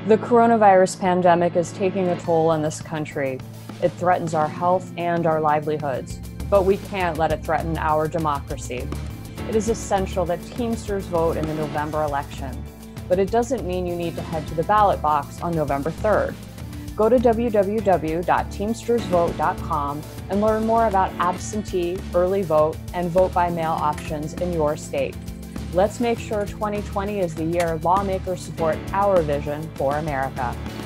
The coronavirus pandemic is taking a toll on this country. It threatens our health and our livelihoods, but we can't let it threaten our democracy. It is essential that Teamsters vote in the November election, but it doesn't mean you need to head to the ballot box on November 3rd. Go to www.teamstersvote.com and learn more about absentee, early vote, and vote by mail options in your state. Let's make sure 2020 is the year lawmakers support our vision for America.